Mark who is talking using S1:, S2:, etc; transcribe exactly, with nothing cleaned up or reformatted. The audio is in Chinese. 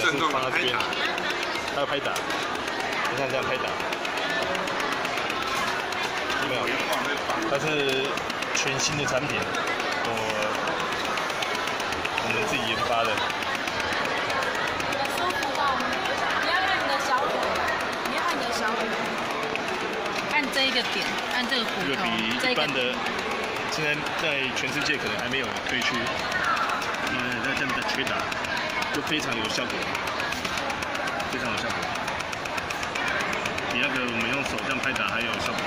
S1: 是放在这边，还有拍打，你看这样拍打，有没有？它是全新的产品，我我们自己研发的。
S2: 舒服吧？你要按你的小腿，你要按你的小腿，按这一个点，按这个骨头，
S1: 这个比一般的，现在在全世界可能还没有推出。呃，那这样的捶打就非常有效果，非常有效果，比那个我们用手这样拍打还有效果。